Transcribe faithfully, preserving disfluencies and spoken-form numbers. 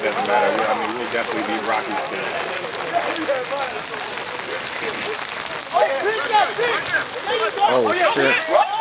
that doesn't matter. I mean, we'll definitely beat Rocky still. Oh shit.